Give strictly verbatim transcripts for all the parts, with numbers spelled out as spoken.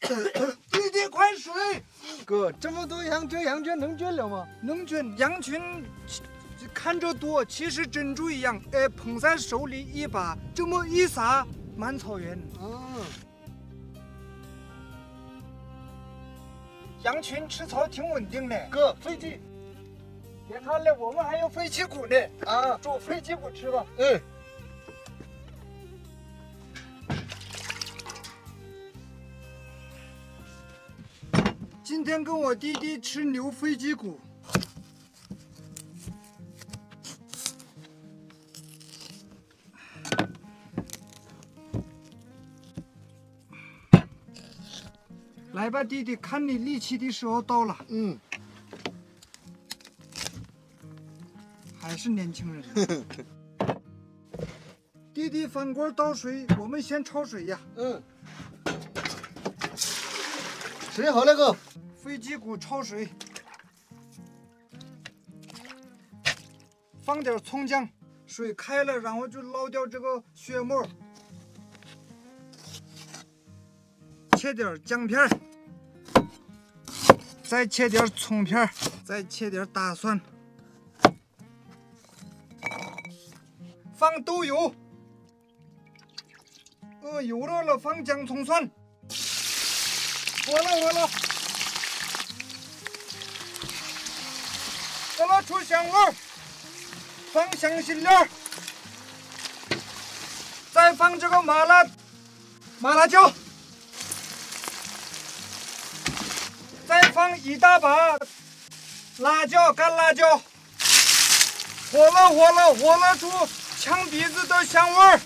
弟弟快水！ 哥，这么多羊这羊圈能圈了吗？ 能圈，羊群看着多，其实珍珠一样，哎，捧在手里一把，这么一撒，满草原。 嗯。 羊群吃草挺稳定的， 哥，飞机， 别看了，我们还有飞机骨呢。 啊， 煮飞机骨吃吧。 嗯。 今天跟我弟弟吃牛飞机骨。来吧，弟弟，看你力气的时候到了。 嗯， 还是年轻人。弟弟翻锅倒水，我们先焯水呀。 嗯。水好了，哥。 飞机骨焯水，放点葱姜，水开了，然后就捞掉这个血沫，切点姜片。 再切点葱片，再切点大蒜，放豆油，呃，油热了放姜葱蒜，火了火了，火了出香味儿，放香辛料，再放这个麻辣麻辣椒。 再放一大把辣椒，干辣椒，火了火了火了出呛鼻子的香味儿。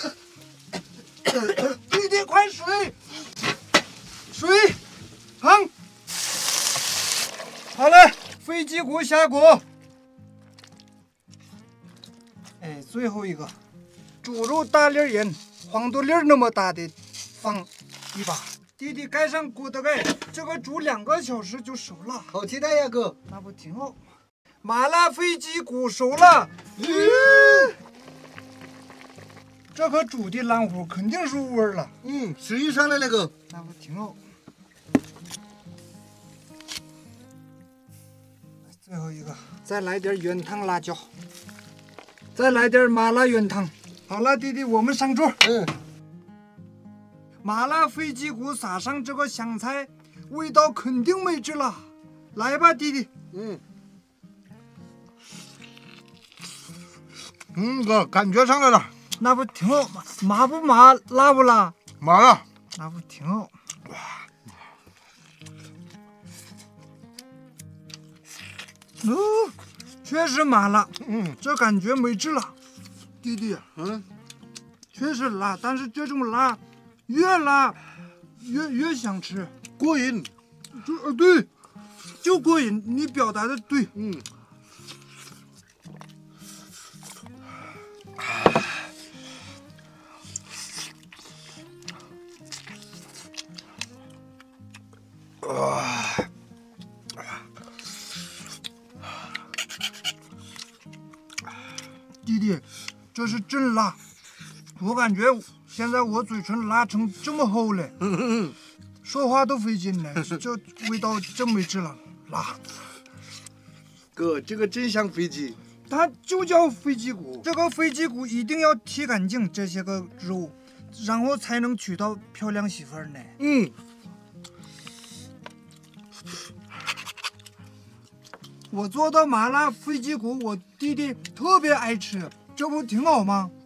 弟弟，快水，水，烫。好了，飞机骨下锅。哎，最后一个，猪肉大粒盐，黄豆粒那么大的，放一把。 弟弟盖上锅的盖，这个煮两个小时就熟了。 好期待呀，哥！ 那不挺好？麻辣飞机骨熟了，嗯，这可煮的烂乎，肯定入味了。 嗯，食欲上来了，哥。 那不挺好？最后一个，再来点原汤辣椒，再来点麻辣原汤。好了，弟弟，我们上桌。 嗯。 麻辣飞机骨撒上这个香菜，味道肯定美极了。来吧，弟弟。 嗯。嗯，哥，感觉上来了。 那不挺好？麻不麻？辣不辣？ 麻了。 那不挺好？哇！哦，确实麻辣。 嗯， 这感觉美极了。弟弟， 嗯， 确实辣，但是这种辣。 越辣越越想吃， 过瘾， 就呃对，就过瘾。你表达的对， 嗯。啊！ 弟弟，这是真辣，我感觉。 现在我嘴唇辣成这么厚了，说话都费劲了。这味道真没治了，辣。 哥，这个真像飞机， 它就叫飞机骨。这个飞机骨一定要剔干净这些个肉，然后才能娶到漂亮媳妇儿呢。 嗯。 我做的麻辣飞机骨，我弟弟特别爱吃，这不挺好吗？